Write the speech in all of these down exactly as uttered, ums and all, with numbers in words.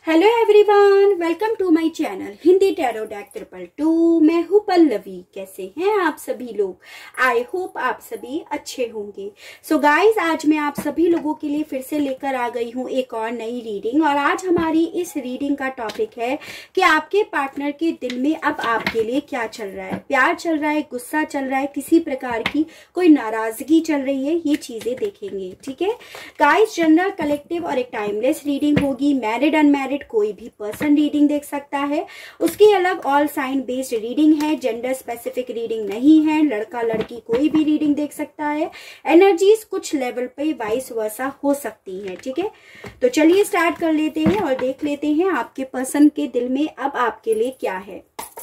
Hello everyone, welcome to my channel Hindi tarot deck triple two. मैं हूँ पल्लवी। कैसे हैं आप सभी लोग? आई होप आप सभी अच्छे होंगे। सो so गाइज, आज मैं आप सभी लोगों के लिए फिर से लेकर आ गई हूँ एक और नई रीडिंग। और आज हमारी इस रीडिंग का टॉपिक है कि आपके पार्टनर के दिल में अब आपके लिए क्या चल रहा है। प्यार चल रहा है, गुस्सा चल रहा है, किसी प्रकार की कोई नाराजगी चल रही है, ये चीजें देखेंगे। ठीक है गाइज, जनरल, कलेक्टिव और एक टाइमलेस रीडिंग होगी। मैरिड अनमैरिड कोई भी पर्सन रीडिंग देख सकता है। उसकी अलग ऑल साइन बेस्ड रीडिंग है, जेंडर स्पेसिफिक रीडिंग नहीं है। लड़का लड़की कोई भी रीडिंग देख सकता है। एनर्जीज कुछ लेवल पे वाइस वर्सा हो सकती हैं। ठीक है, तो चलिए स्टार्ट कर लेते हैं और देख लेते हैं आपके पर्सन के दिल में अब आपके लिए क्या है।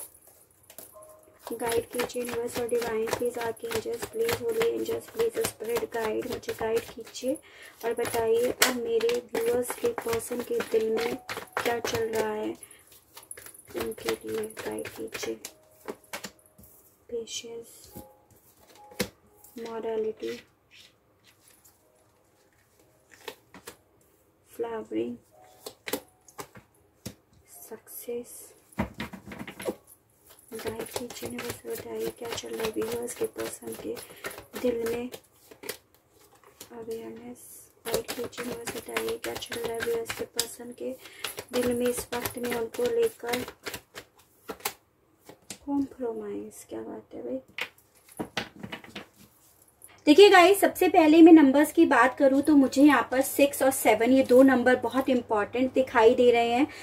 गाइड कीजिए यूनिवर्स और divine please, archangels please, holy angels please, spirit guide, मुझे गाइड कीजिए और बताइए अब मेरे व्यूअर्स के पर्सन के दिल में क्या चल रहा है। उनके लिए गाइड कीजिए। Patience, morality, flowering, success. Guide कीजिए बस, बताइए क्या चल रहा है व्यूअर्स के पर्सन के दिल में। अवेयरनेस। गाइड कीजिए बस, बताइए क्या चल रहा है व्यूअर्स के पर्सन के दिल में इस वक्त में उनको लेकर। कॉम्प्रोमाइज, क्या बात है भाई। देखिए गाइस, सबसे पहले मैं नंबर्स की बात करूं तो मुझे यहाँ पर सिक्स और सेवन, ये दो नंबर बहुत इंपॉर्टेंट दिखाई दे रहे हैं।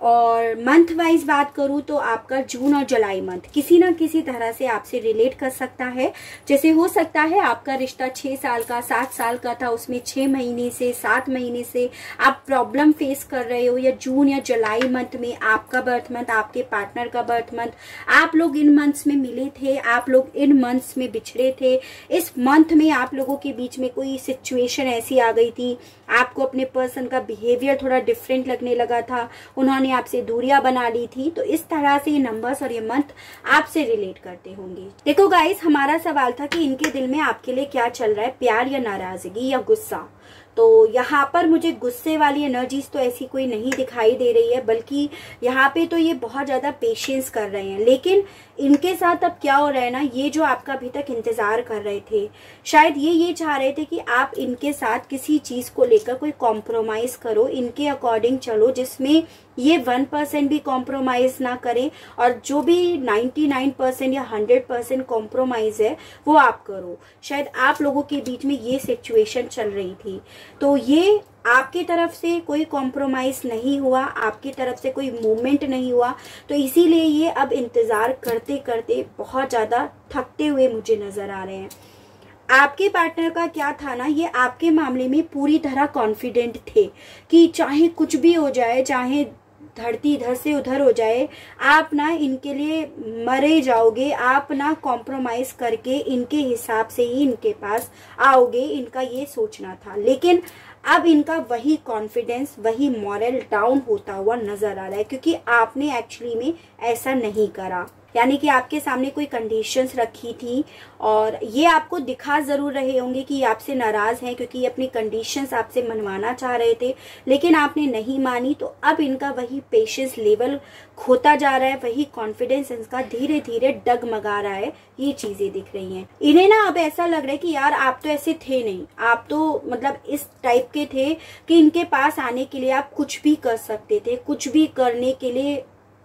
और मंथ वाइज बात करूं तो आपका जून और जुलाई मंथ किसी ना किसी तरह से आपसे रिलेट कर सकता है। जैसे हो सकता है आपका रिश्ता छह साल का, सात साल का था, उसमें छह महीने से, सात महीने से आप प्रॉब्लम फेस कर रहे हो, या जून या जुलाई मंथ में आपका बर्थ मंथ, आपके पार्टनर का बर्थ मंथ, आप लोग इन मंथ्स में मिले थे, आप लोग इन मंथ्स में बिछड़े थे। इस मंथ में आप लोगों के बीच में कोई सिचुएशन ऐसी आ गई थी, आपको अपने पर्सन का बिहेवियर थोड़ा डिफरेंट लगने लगा था, उन्होंने आपसे दूरियां बना ली थी। तो इस तरह से ये नंबर्स और ये मंथ आपसे रिलेट करते होंगे। देखो गाइस, हमारा सवाल था कि इनके दिल में आपके लिए क्या चल रहा है, प्यार या नाराजगी या गुस्सा। तो यहाँ पर मुझे गुस्से वाली एनर्जीज तो ऐसी कोई नहीं दिखाई दे रही है, बल्कि यहाँ पे तो ये बहुत ज्यादा पेशेंस कर रहे हैं। लेकिन इनके साथ अब क्या हो रहा है ना, ये जो आपका अभी तक इंतजार कर रहे थे, शायद ये ये चाह रहे थे कि आप इनके साथ किसी चीज को लेकर कोई कॉम्प्रोमाइज करो, इनके अकॉर्डिंग चलो, जिसमें ये वन परसेंट भी कॉम्प्रोमाइज ना करें और जो भी नाइन्टी नाइन परसेंट या हंड्रेड परसेंट कॉम्प्रोमाइज है वो आप करो। शायद आप लोगों के बीच में ये सिचुएशन चल रही थी। तो ये आपकी तरफ से कोई कॉम्प्रोमाइज नहीं हुआ, आपकी तरफ से कोई मूवमेंट नहीं हुआ, तो इसीलिए ये अब इंतजार करते करते बहुत ज्यादा थकते हुए मुझे नजर आ रहे हैं। आपके पार्टनर का क्या था ना, ये आपके मामले में पूरी तरह कॉन्फिडेंट थे कि चाहे कुछ भी हो जाए, चाहे धरती इधर से उधर हो जाए, आप ना इनके लिए मरे जाओगे, आप ना कॉम्प्रोमाइज करके इनके हिसाब से ही इनके पास आओगे, इनका ये सोचना था। लेकिन अब इनका वही कॉन्फिडेंस, वही मॉरल डाउन होता हुआ नजर आ रहा है, क्योंकि आपने एक्चुअली में ऐसा नहीं करा। यानी कि आपके सामने कोई कंडीशंस रखी थी और ये आपको दिखा जरूर रहे होंगे कि ये आपसे नाराज हैं, क्योंकि ये अपनी कंडीशंस आपसे मनवाना चाह रहे थे, लेकिन आपने नहीं मानी। तो अब इनका वही पेशेंस लेवल खोता जा रहा है, वही कॉन्फिडेंस इनका धीरे धीरे डगमगा रहा है। ये चीजें दिख रही हैं इन्हें ना। अब ऐसा लग रहा है कि यार आप तो ऐसे थे नहीं, आप तो मतलब इस टाइप के थे कि इनके पास आने के लिए आप कुछ भी कर सकते थे, कुछ भी करने के लिए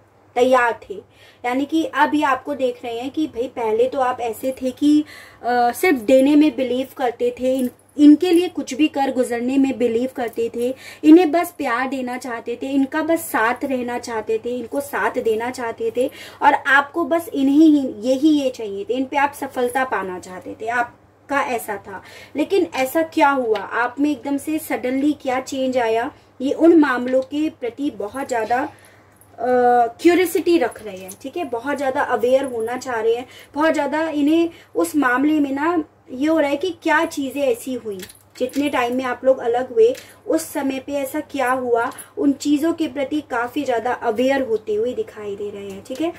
तैयार थे। यानी कि अब ये आपको देख रहे हैं कि भाई पहले तो आप ऐसे थे कि आ, सिर्फ देने में बिलीव करते थे, इन, इनके लिए कुछ भी कर गुजरने में बिलीव करते थे, इन्हें बस प्यार देना चाहते थे, इनका बस साथ रहना चाहते थे, इनको साथ देना चाहते थे, और आपको बस इन्हीं यही ये चाहिए थे, इन पे आप सफलता पाना चाहते थे, आप का ऐसा था। लेकिन ऐसा क्या हुआ, आप में एकदम से सडनली क्या चेंज आया, ये उन मामलों के प्रति बहुत ज्यादा क्यूरियोसिटी uh, रख रहे हैं। ठीक है, बहुत ज्यादा अवेयर होना चाह रहे हैं, बहुत ज्यादा इन्हें उस मामले में ना ये हो रहा है कि क्या चीजें ऐसी हुई, जितने टाइम में आप लोग अलग हुए उस समय पे ऐसा क्या हुआ, उन चीजों के प्रति काफी ज्यादा अवेयर होते हुए दिखाई दे रहे हैं। ठीक है,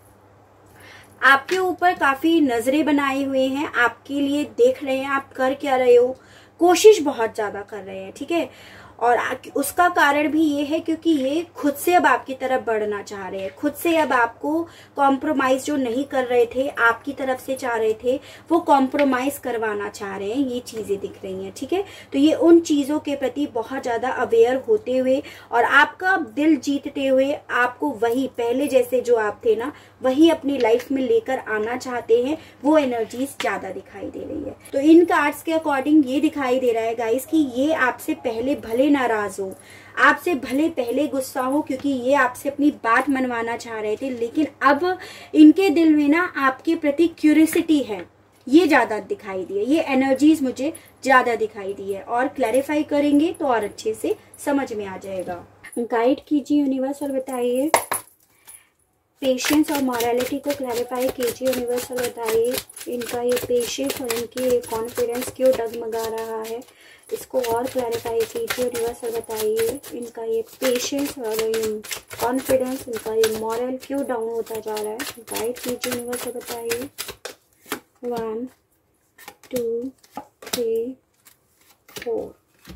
आपके ऊपर काफी नजरें बनाए हुए हैं, आपके लिए देख रहे हैं आप कर क्या रहे हो, कोशिश बहुत ज्यादा कर रहे हैं। ठीक है, और उसका कारण भी ये है क्योंकि ये खुद से अब आपकी तरफ बढ़ना चाह रहे हैं, खुद से अब आपको कॉम्प्रोमाइज जो नहीं कर रहे थे, आपकी तरफ से चाह रहे थे, वो कॉम्प्रोमाइज करवाना चाह रहे हैं। ये चीजें दिख रही हैं, ठीक है। तो ये उन चीजों के प्रति बहुत ज्यादा अवेयर होते हुए और आपका दिल जीतते हुए आपको वही पहले जैसे जो आप थे ना, वही अपनी लाइफ में लेकर आना चाहते हैं। वो एनर्जीज ज्यादा दिखाई दे रही है। तो इन कार्ड्स के अकॉर्डिंग ये दिखाई दे रहा है गाइस कि ये आपसे पहले भले नाराज हो, आपसे भले पहले गुस्सा हो, क्योंकि ये आपसे अपनी बात मनवाना चाह रहे थे, लेकिन अब इनके दिल में ना आपके प्रति क्यूरियोसिटी है, ये ज्यादा दिखाई दी है। ये एनर्जीज मुझे ज्यादा दिखाई दी है और क्लैरिफाई करेंगे तो और अच्छे से समझ में आ जाएगा। गाइड कीजिए यूनिवर्स और बताइए, पेशेंस और मॉरलिटी को क्लैरिफाई कीजिए यूनिवर्स और बताइए, इनका ये पेशेंस और इनकी कॉन्फिडेंस क्यों डगमगा रहा है, इसको और क्लैरिफाई कीजिए यूनिवर्स और बताइए, इनका ये पेशेंस और कॉन्फिडेंस, इनका ये मॉरल क्यों डाउन होता जा रहा है। गाइड कीजिए यूनिवर्स और बताइए। One two three four.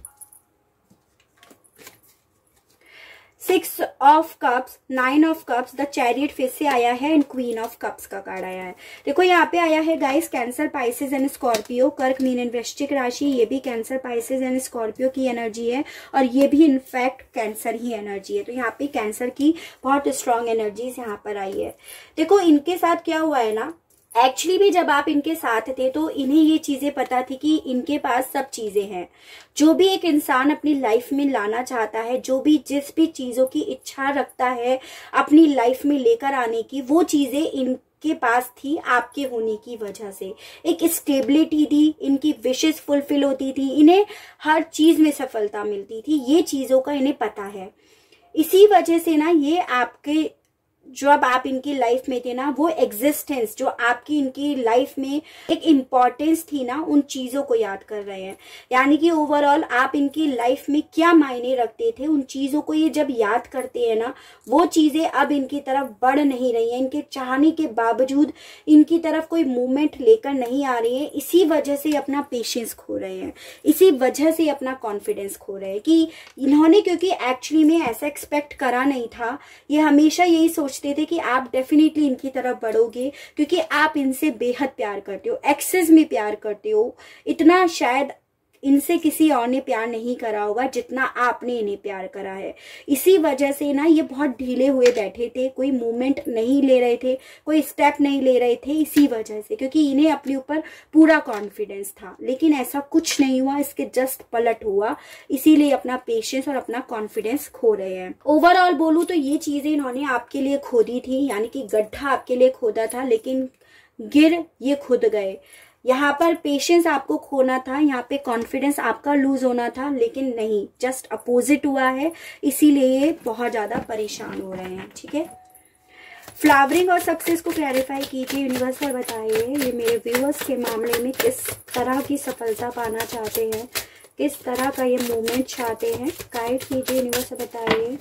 Six of cups, nine of cups, the chariot फिर से आया है एंड क्वीन ऑफ कप्स का कार्ड आया है। देखो यहाँ पे आया है guys Cancer, Pisces and Scorpio, Kark, Meen and Vrishchik राशि। ये भी कैंसर, पाइसेस एंड स्कॉर्पियो की एनर्जी है और ये भी इनफैक्ट कैंसर ही एनर्जी है। तो यहाँ पे कैंसर की बहुत स्ट्रॉन्ग एनर्जीज यहाँ पर आई है। देखो इनके साथ क्या हुआ है ना, एक्चुअली भी जब आप इनके साथ थे तो इन्हें ये चीजें पता थी कि इनके पास सब चीजें हैं। जो भी एक इंसान अपनी लाइफ में लाना चाहता है, जो भी जिस भी चीजों की इच्छा रखता है अपनी लाइफ में लेकर आने की, वो चीजें इन के पास थी आपके होने की वजह से। एक स्टेबिलिटी थी, इनकी विशेस फुलफिल होती थी, इन्हें हर चीज में सफलता मिलती थी। ये चीजों का इन्हें पता है। इसी वजह से ना ये आपके जो अब आप इनकी लाइफ में थे ना, वो एग्जिस्टेंस जो आपकी इनकी लाइफ में एक इम्पोर्टेंस थी ना, उन चीजों को याद कर रहे हैं। यानी कि ओवरऑल आप इनकी लाइफ में क्या मायने रखते थे, उन चीजों को ये जब याद करते हैं ना, वो चीजें अब इनकी तरफ बढ़ नहीं रही हैं। इनके चाहने के बावजूद इनकी तरफ कोई मूवमेंट लेकर नहीं आ रही है। इसी वजह से अपना पेशेंस खो रहे हैं, इसी वजह से अपना कॉन्फिडेंस खो रहे हैं कि इन्होंने, क्योंकि एक्चुअली में ऐसा एक्सपेक्ट करा नहीं था। ये हमेशा यही सोचते थे कि आप डेफिनेटली इनकी तरफ बढ़ोगे, क्योंकि आप इनसे बेहद प्यार करते हो, एक्सेस में प्यार करते हो। इतना शायद इनसे किसी और ने प्यार नहीं करा होगा जितना आपने इन्हें प्यार करा है। इसी वजह से ना ये बहुत ढीले हुए बैठे थे, कोई मूवमेंट नहीं ले रहे थे, कोई स्टेप नहीं ले रहे थे, इसी वजह से, क्योंकि इन्हें अपने ऊपर पूरा कॉन्फिडेंस था। लेकिन ऐसा कुछ नहीं हुआ, इसके जस्ट पलट हुआ। इसीलिए अपना पेशेंस और अपना कॉन्फिडेंस खो रहे हैं। ओवरऑल बोलूं तो ये चीजें इन्होंने आपके लिए खोदी थी, यानी कि गड्ढा आपके लिए खोदा था, लेकिन गिर ये खुद गए। यहाँ पर पेशेंस आपको खोना था, यहाँ पे कॉन्फिडेंस आपका लूज होना था, लेकिन नहीं, जस्ट अपोजिट हुआ है। इसीलिए ये बहुत ज्यादा परेशान हो रहे हैं, ठीक है। फ्लावरिंग और सक्सेस को क्लैरिफाई कीजिए यूनिवर्स और बताइए, ये मेरे व्यूअर्स के मामले में किस तरह की सफलता पाना चाहते हैं, किस तरह का ये मूवमेंट चाहते हैं। गाइड कीजिए यूनिवर्स और बताइए,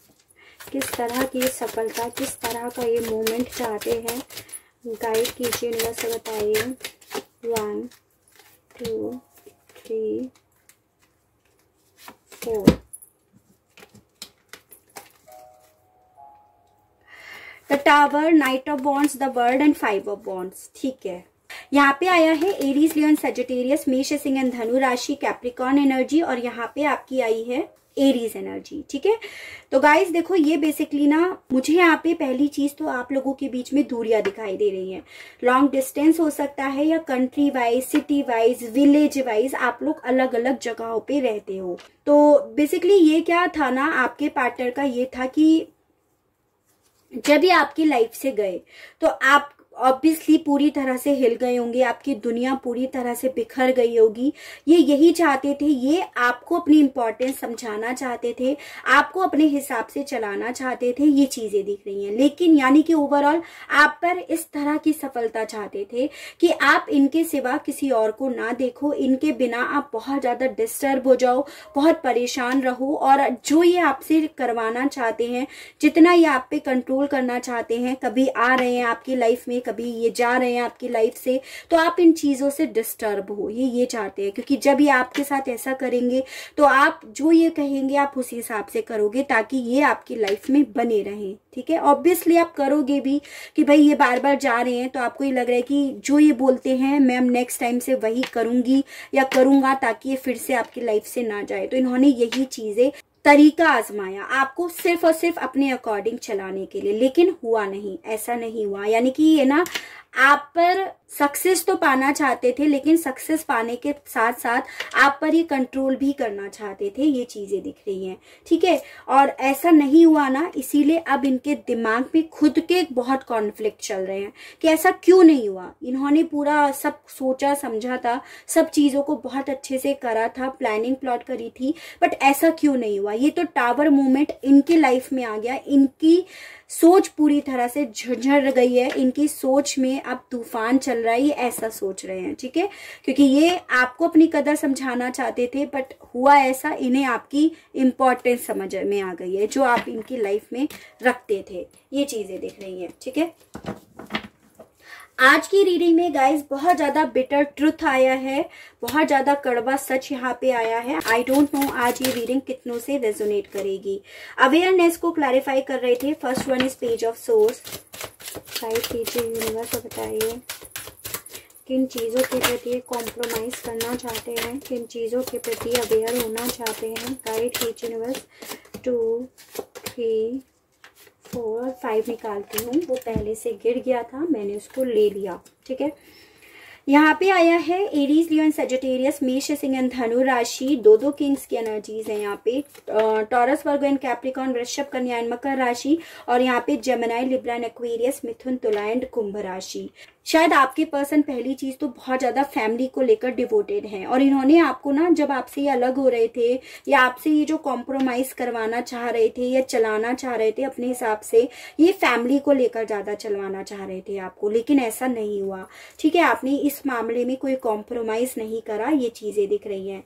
किस तरह की सफलता, किस तरह का ये मूवमेंट चाहते हैं। गाइड कीजिए यूनिवर्स और बताइए। One two three four. The tower, knight of wands, the world and five of wands, ठीक है। यहाँ पे आया है एरीज, लियोन, सजिटेरियस, मेष, सिंह एंड धनु राशि, कैप्रिकॉर्न एनर्जी, और यहाँ पे आपकी आई है एरीज एनर्जी, ठीक है। तो गाइस देखो, ये बेसिकली ना मुझे यहाँ पे पहली चीज तो आप लोगों के बीच में दूरियां दिखाई दे रही हैं। लॉन्ग डिस्टेंस हो सकता है, या country wise, city wise, village wise आप लोग अलग अलग जगहों पे रहते हो। तो बेसिकली ये क्या था ना, आपके पार्टनर का ये था कि जब ये आपकी लाइफ से गए तो आप ऑब्वियसली पूरी तरह से हिल गए होंगे, आपकी दुनिया पूरी तरह से बिखर गई होगी। ये यही चाहते थे, ये आपको अपनी इंपॉर्टेंस समझाना चाहते थे, आपको अपने हिसाब से चलाना चाहते थे। ये चीजें दिख रही हैं, लेकिन यानी कि ओवरऑल आप पर इस तरह की सफलता चाहते थे कि आप इनके सिवा किसी और को ना देखो, इनके बिना आप बहुत ज्यादा डिस्टर्ब हो जाओ, बहुत परेशान रहो, और जो ये आपसे करवाना चाहते हैं, जितना ये आप पे कंट्रोल करना चाहते हैं, कभी आ रहे हैं आपकी लाइफ में, अभी ये जा रहे हैं आपकी लाइफ से, तो आप इन चीजों से डिस्टर्ब हो, ये ये चाहते हैं। क्योंकि जब ये आपके साथ ऐसा करेंगे तो आप जो ये कहेंगे आप उसी हिसाब से करोगे, ताकि ये आपकी लाइफ में बने रहे, ठीक है। ऑब्वियसली आप करोगे भी कि भाई ये बार बार जा रहे हैं, तो आपको ये लग रहा है कि जो ये बोलते हैं मैं नेक्स्ट टाइम से वही करूंगी या करूंगा, ताकि ये फिर से आपकी लाइफ से ना जाए। तो इन्होंने यही चीजें तरीका आजमाया आपको सिर्फ और सिर्फ अपने अकॉर्डिंग चलाने के लिए, लेकिन हुआ नहीं, ऐसा नहीं हुआ। यानी कि ये ना आप पर सक्सेस तो पाना चाहते थे, लेकिन सक्सेस पाने के साथ साथ आप पर ये कंट्रोल भी करना चाहते थे, ये चीजें दिख रही हैं, ठीक है। और ऐसा नहीं हुआ ना, इसीलिए अब इनके दिमाग में खुद के बहुत कॉन्फ्लिक्ट चल रहे हैं कि ऐसा क्यों नहीं हुआ। इन्होंने पूरा सब सोचा समझा था, सब चीजों को बहुत अच्छे से करा था, प्लानिंग प्लॉट करी थी, बट ऐसा क्यों नहीं हुआ। ये तो टावर मूवमेंट इनकी लाइफ में आ गया, इनकी सोच पूरी तरह से झंझर गई है, इनकी सोच में अब तूफान चल रहा है, ये ऐसा सोच रहे हैं, ठीक है। क्योंकि ये आपको अपनी कदर समझाना चाहते थे, बट हुआ ऐसा, इन्हें आपकी इम्पोर्टेंस समझ में आ गई है जो आप इनकी लाइफ में रखते थे, ये चीजें दिख रही हैं, ठीक है। आज की रीडिंग में गाइस बहुत ज्यादा बिटर ट्रुथ आया है, बहुत ज्यादा कड़वा सच यहाँ पे आया है। आई डोंट नो आज ये रीडिंग कितनों से रेजोनेट करेगी। अवेयरनेस को क्लैरिफाई कर रहे थे। First one is page of source. Guide कीजिए यूनिवर्स, बताइए किन चीजों के प्रति कॉम्प्रोमाइज करना चाहते हैं, किन चीजों के प्रति अवेयर होना चाहते हैं। गाइड कीजिए यूनिवर्स। टू, थ्री, फोर और फाइव निकालती हूँ। वो पहले से गिर गया था, मैंने उसको ले लिया, ठीक है। यहाँ पे आया है एरीज, लियो एंड सजिटेरियस, मेष, सिंह एंड धनु राशि, दो दो किंग्स की एनर्जीज है यहाँ पे। टॉरस, वर्गो एंड कैप्रिकॉन, वृषभ, कन्या एंड मकर राशि, और यहाँ पे Gemini, Libra and Aquarius, Mithun, Tula and कुंभ राशि। शायद आपके पर्सन पहली चीज तो बहुत ज्यादा फैमिली को लेकर डिवोटेड हैं, और इन्होंने आपको ना जब आपसे ये अलग हो रहे थे या आपसे ये जो कॉम्प्रोमाइज करवाना चाह रहे थे या चलाना चाह रहे थे अपने हिसाब से, ये फैमिली को लेकर ज्यादा चलवाना चाह रहे थे आपको, लेकिन ऐसा नहीं हुआ, ठीक है। आपने इस मामले में कोई कॉम्प्रोमाइज नहीं करा, ये चीजें दिख रही हैं।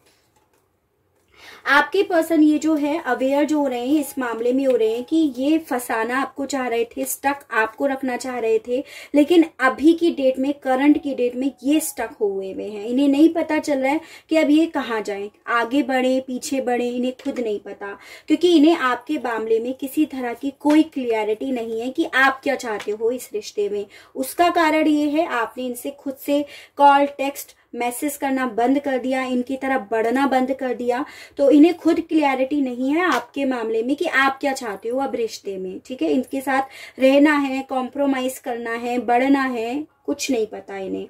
आपके पर्सन ये जो है अवेयर जो हो रहे हैं इस मामले में हो रहे हैं कि ये फंसाना आपको चाह रहे थे, स्टक आपको रखना चाह रहे थे, लेकिन अभी की डेट में, करंट की डेट में ये स्टक हुए हुए हैं। इन्हें नहीं पता चल रहा है कि अब ये कहाँ जाएं, आगे बढ़े पीछे बढ़े, इन्हें खुद नहीं पता, क्योंकि इन्हें आपके मामले में किसी तरह की कोई क्लियरिटी नहीं है कि आप क्या चाहते हो इस रिश्ते में। उसका कारण ये है आपने इनसे खुद से कॉल, टेक्स्ट, मैसेज करना बंद कर दिया, इनकी तरफ बढ़ना बंद कर दिया, तो इन्हें खुद क्लियरिटी नहीं है आपके मामले में कि आप क्या चाहते हो अब रिश्ते में, ठीक है। इनके साथ रहना है, कॉम्प्रोमाइज करना है, बढ़ना है, कुछ नहीं पता इन्हें,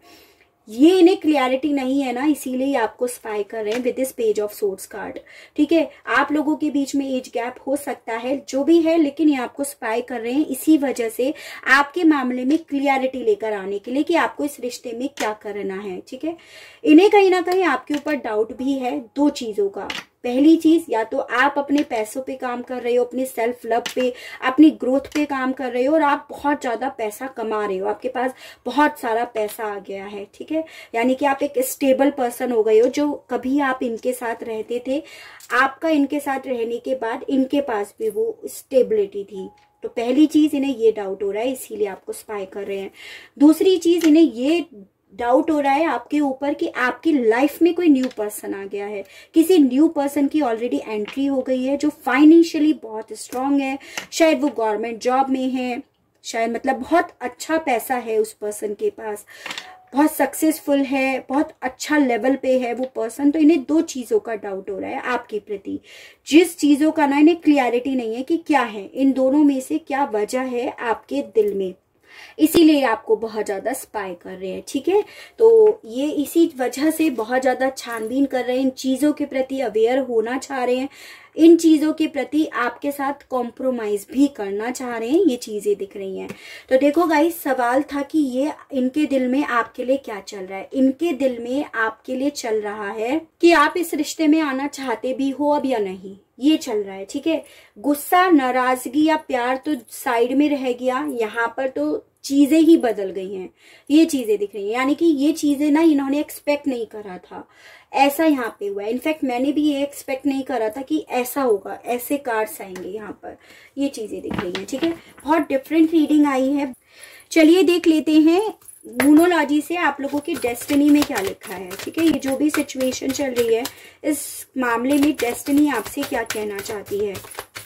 ये इन्हें क्लियरिटी नहीं है ना, इसीलिए आपको स्पाई कर रहे हैं with this page of swords card, ठीक है। आप लोगों के बीच में एज गैप हो सकता है, जो भी है, लेकिन ये आपको स्पाई कर रहे हैं इसी वजह से, आपके मामले में क्लियरिटी लेकर आने के लिए कि आपको इस रिश्ते में क्या करना है, ठीक है। इन्हें कहीं ना कहीं आपके ऊपर डाउट भी है दो चीजों का। पहली चीज, या तो आप अपने पैसों पे काम कर रहे हो, अपने सेल्फ लव पे, अपनी ग्रोथ पे काम कर रहे हो, और आप बहुत ज्यादा पैसा कमा रहे हो, आपके पास बहुत सारा पैसा आ गया है, ठीक है। यानी कि आप एक स्टेबल पर्सन हो गए हो, जो कभी आप इनके साथ रहते थे, आपका इनके साथ रहने के बाद इनके पास भी वो स्टेबिलिटी थी। तो पहली चीज, इन्हें ये डाउट हो रहा है, इसीलिए आपको स्पाई कर रहे हैं। दूसरी चीज, इन्हें ये डाउट हो रहा है आपके ऊपर कि आपकी लाइफ में कोई न्यू पर्सन आ गया है, किसी न्यू पर्सन की ऑलरेडी एंट्री हो गई है जो फाइनेंशियली बहुत स्ट्रांग है, शायद वो गवर्नमेंट जॉब में है, शायद मतलब बहुत अच्छा पैसा है उस पर्सन के पास, बहुत सक्सेसफुल है, बहुत अच्छा लेवल पे है वो पर्सन। तो इन्हें दो चीजों का डाउट हो रहा है आपके प्रति, जिस चीजों का ना इन्हें क्लियरिटी नहीं है कि क्या है, इन दोनों में से क्या वजह है आपके दिल में, इसीलिए आपको बहुत ज्यादा स्पाई कर रहे हैं, ठीक है। तो ये इसी वजह से बहुत ज्यादा छानबीन कर रहे हैं, इन चीजों के प्रति अवेयर होना चाह रहे हैं, इन चीजों के प्रति आपके साथ कॉम्प्रोमाइज भी करना चाह रहे हैं, ये चीजें दिख रही हैं। तो देखो गाइस, सवाल था कि ये इनके दिल में आपके लिए क्या चल रहा है। इनके दिल में आपके लिए चल रहा है कि आप इस रिश्ते में आना चाहते भी हो अब या नहीं, ये चल रहा है, ठीक है। गुस्सा, नाराजगी या प्यार तो साइड में रह गया, यहाँ पर तो चीजें ही बदल गई हैं, ये चीजें दिख रही हैं। यानी कि ये चीजें ना इन्होंने एक्सपेक्ट नहीं करा था, ऐसा यहाँ पे हुआ है। इनफैक्ट मैंने भी ये एक्सपेक्ट नहीं करा था कि ऐसा होगा, ऐसे कार्ड्स आएंगे यहाँ पर, ये चीजें दिख रही हैं। ठीक है, बहुत डिफरेंट रीडिंग आई है। चलिए देख लेते हैं न्यूमरोलॉजी से आप लोगों की डेस्टिनी में क्या लिखा है। ठीक है, ये जो भी सिचुएशन चल रही है इस मामले में डेस्टिनी आपसे क्या कहना चाहती है।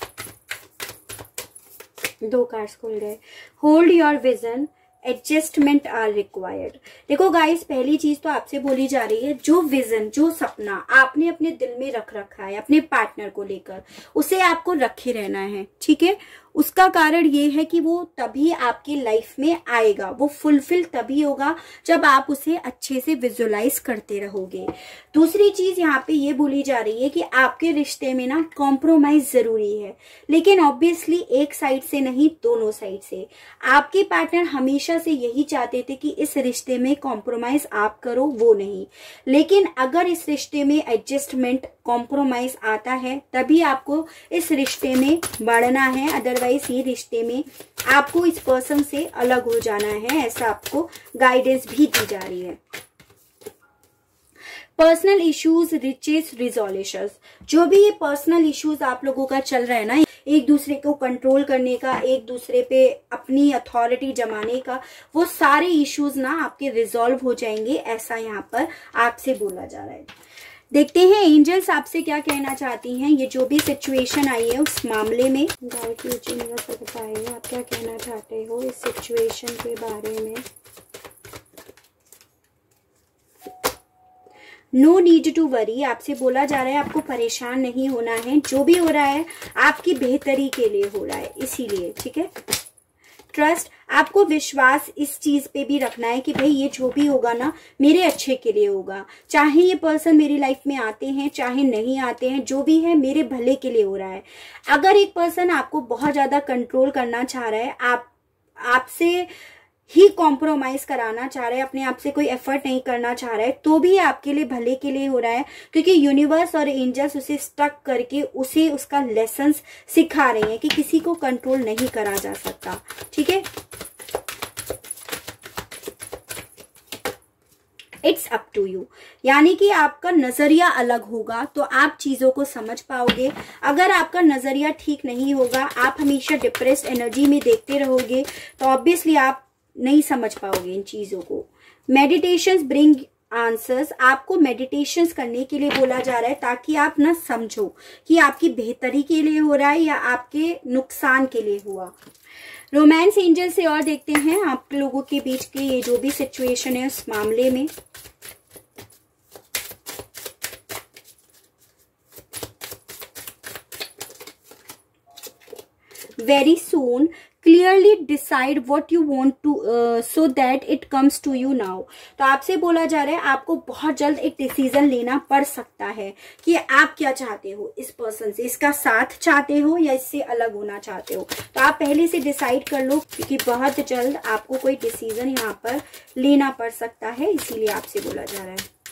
दो कार्ड्स खोल गए। Hold your vision, adjustment are required. देखो गाइस, पहली चीज तो आपसे बोली जा रही है, जो विजन, जो सपना आपने अपने दिल में रख रखा है अपने पार्टनर को लेकर, उसे आपको रखे रहना है। ठीक है, उसका कारण ये है कि वो तभी आपकी लाइफ में आएगा, वो फुलफिल तभी होगा जब आप उसे अच्छे से विजुअलाइज करते रहोगे। दूसरी चीज यहाँ पे ये बोली जा रही है कि आपके रिश्ते में ना कॉम्प्रोमाइज जरूरी है, लेकिन ऑब्वियसली एक साइड से नहीं, दोनों साइड से। आपके पार्टनर हमेशा से यही चाहते थे कि इस रिश्ते में कॉम्प्रोमाइज आप करो, वो नहीं। लेकिन अगर इस रिश्ते में एडजस्टमेंट, कॉम्प्रोमाइज आता है तभी आपको इस रिश्ते में बढ़ना है, अदरवाइज ये रिश्ते में आपको इस पर्सन से अलग हो जाना है, ऐसा आपको गाइडेंस भी दी जा रही है। पर्सनल इश्यूज रिचेस रिजोल्यूशंस, जो भी ये पर्सनल इश्यूज आप लोगों का चल रहा है ना, एक दूसरे को कंट्रोल करने का, एक दूसरे पे अपनी अथॉरिटी जमाने का, वो सारे इश्यूज ना आपके रिजॉल्व हो जाएंगे, ऐसा यहाँ पर आपसे बोला जा रहा है। देखते हैं एंजल्स आपसे क्या कहना चाहती हैं, ये जो भी सिचुएशन आई है उस मामले में। गाइड यूनिवर्स बताइए आप क्या कहना चाहते हो इस सिचुएशन के बारे में। नो नीड टू वरी, आपसे बोला जा रहा है आपको परेशान नहीं होना है, जो भी हो रहा है आपकी बेहतरी के लिए हो रहा है, इसीलिए। ठीक है, ट्रस्ट, आपको विश्वास इस चीज पे भी रखना है कि भाई ये जो भी होगा ना मेरे अच्छे के लिए होगा, चाहे ये पर्सन मेरी लाइफ में आते हैं चाहे नहीं आते हैं, जो भी है मेरे भले के लिए हो रहा है। अगर एक पर्सन आपको बहुत ज्यादा कंट्रोल करना चाह रहा है, आप आपसे ही कॉम्प्रोमाइज कराना चाह रहा है, अपने आप से कोई एफर्ट नहीं करना चाह रहा है, तो भी आपके लिए भले के लिए हो रहा है, क्योंकि यूनिवर्स और एंजल्स उसे स्टक करके उसे उसका लेसन्स सिखा रहे हैं कि किसी को कंट्रोल नहीं करा जा सकता। ठीक है, इट्स अप टू यू, यानी कि आपका नजरिया अलग होगा तो आप चीजों को समझ पाओगे। अगर आपका नजरिया ठीक नहीं होगा, आप हमेशा डिप्रेस्ड एनर्जी में देखते रहोगे, तो ऑब्वियसली आप नहीं समझ पाओगे इन चीजों को। मेडिटेशंस ब्रिंग आंसर्स, आपको मेडिटेशंस करने के लिए बोला जा रहा है ताकि आप ना समझो कि आपकी बेहतरी के लिए हो रहा है या आपके नुकसान के लिए हुआ। रोमांस एंजल से और देखते हैं आप लोगों के बीच के ये जो भी सिचुएशन है उस मामले में। Very soon clearly decide what you want to so that it comes to you now, तो आपसे बोला जा रहा है आपको बहुत जल्द एक डिसीजन लेना पड़ सकता है कि आप क्या चाहते हो इस पर्सन से, इसका साथ चाहते हो या इससे अलग होना चाहते हो। तो आप पहले से डिसाइड कर लो, क्योंकि बहुत जल्द आपको कोई डिसीजन यहाँ पर लेना पड़ सकता है, इसीलिए आपसे बोला जा रहा है।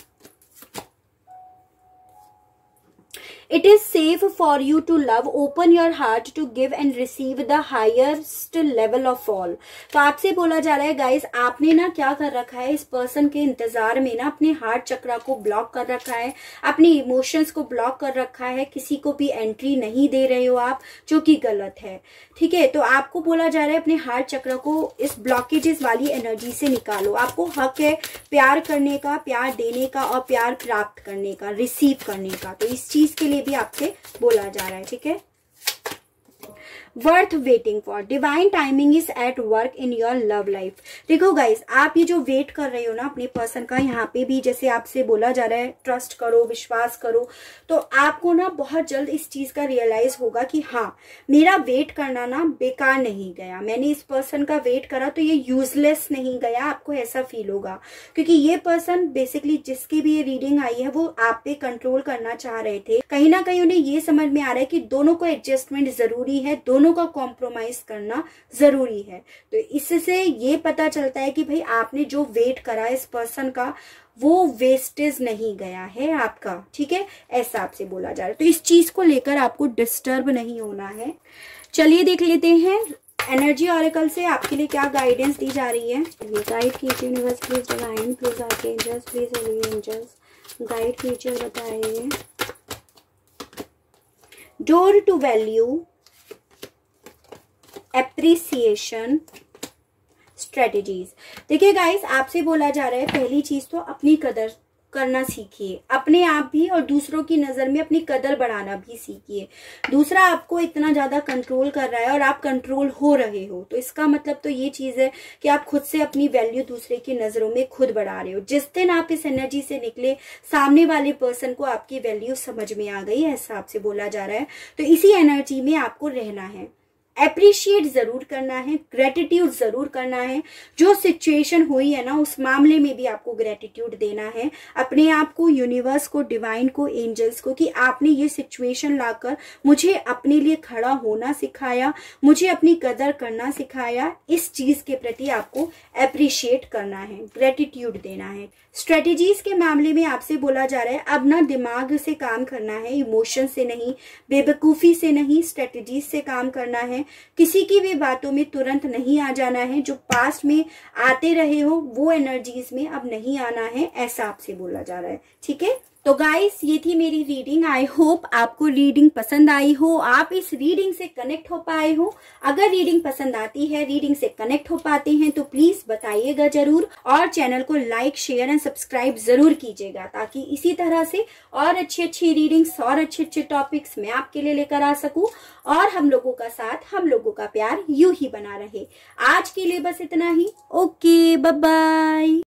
It is safe for you to love, open your heart to give and receive the highest level of all। तो आपसे बोला जा रहा है गाइस, आपने ना क्या कर रखा है, इस पर्सन के इंतजार में ना अपने हार्ट चक्रा को ब्लॉक कर रखा है, अपने इमोशंस को ब्लॉक कर रखा है, किसी को भी एंट्री नहीं दे रहे हो आप, जो कि गलत है। ठीक है, तो आपको बोला जा रहा है अपने हार्ट चक्र को इस ब्लॉकेजेस वाली एनर्जी से निकालो। आपको हक है प्यार करने का, प्यार देने का और प्यार प्राप्त करने का, रिसीव करने का, तो इस चीज के लिए भी आपसे बोला जा रहा है। ठीक है, worth waiting for, divine timing is at work in your love life. देखो गाइस, आप ये जो वेट कर रहे हो ना अपने पर्सन का, यहाँ पे भी जैसे आपसे बोला जा रहा है ट्रस्ट करो, विश्वास करो, तो आपको ना बहुत जल्द इस चीज का रियलाइज होगा कि हाँ मेरा वेट करना ना बेकार नहीं गया, मैंने इस पर्सन का वेट करा तो ये यूजलेस नहीं गया, आपको ऐसा फील होगा। क्योंकि ये पर्सन बेसिकली जिसकी भी ये रीडिंग आई है वो आप पे कंट्रोल करना चाह रहे थे, कहीं ना कहीं उन्हें ये समझ में आ रहा है कि दोनों को एडजस्टमेंट जरूरी है, दोनों का कॉम्प्रोमाइज करना जरूरी है। तो इससे ये पता चलता है कि भाई आपने जो वेट करा इस पर्सन का वो वेस्टेज नहीं गया है आपका। ठीक है, ऐसा आपसे बोला जा रहा है, तो इस चीज को लेकर आपको डिस्टर्ब नहीं होना है। चलिए देख लेते हैं एनर्जी ऑरेकल से आपके लिए क्या गाइडेंस दी जा रही है? गाइड कीजिए universe, please divine, please archangels, please holy angels, guide कीजिए, बताइए। Door to value, appreciation, strategies. देखिए गाइस, आपसे बोला जा रहा है पहली चीज तो अपनी कदर करना सीखिए, अपने आप भी और दूसरों की नजर में अपनी कदर बढ़ाना भी सीखिए। दूसरा आपको इतना ज्यादा कंट्रोल कर रहा है और आप कंट्रोल हो रहे हो, तो इसका मतलब तो ये चीज है कि आप खुद से अपनी वैल्यू दूसरे की नजरों में खुद बढ़ा रहे हो। जिस दिन आप इस एनर्जी से निकले, सामने वाले पर्सन को आपकी वैल्यू समझ में आ गई, ऐसा आपसे बोला जा रहा है। तो इसी एनर्जी में आपको रहना है, एप्रिशिएट जरूर करना है, ग्रेटिट्यूड जरूर करना है। जो सिचुएशन हुई है ना, उस मामले में भी आपको ग्रेटिट्यूड देना है अपने आप को, यूनिवर्स को, डिवाइन को, एंजल्स को, कि आपने ये सिचुएशन लाकर मुझे अपने लिए खड़ा होना सिखाया, मुझे अपनी कदर करना सिखाया। इस चीज के प्रति आपको एप्रिशिएट करना है, ग्रेटिट्यूड देना है। स्ट्रेटेजीज के मामले में आपसे बोला जा रहा है अब ना दिमाग से काम करना है, इमोशन से नहीं, बेवकूफी से नहीं, स्ट्रेटेजीज से काम करना है। किसी की भी बातों में तुरंत नहीं आ जाना है। जो पास्ट में आते रहे हो वो एनर्जीज में अब नहीं आना है, ऐसा आपसे बोला जा रहा है। ठीक है, तो गाइस ये थी मेरी रीडिंग। आई होप आपको रीडिंग पसंद आई हो, आप इस रीडिंग से कनेक्ट हो पाए हो। अगर रीडिंग पसंद आती है, रीडिंग से कनेक्ट हो पाते हैं तो प्लीज बताइएगा जरूर, और चैनल को लाइक, शेयर एंड सब्सक्राइब जरूर कीजिएगा, ताकि इसी तरह से और अच्छी अच्छी रीडिंग्स और अच्छे अच्छे टॉपिक्स मैं आपके लिए लेकर आ सकूं, और हम लोगों का साथ, हम लोगों का प्यार यूं ही बना रहे। आज के लिए बस इतना ही। Okay, bye bye.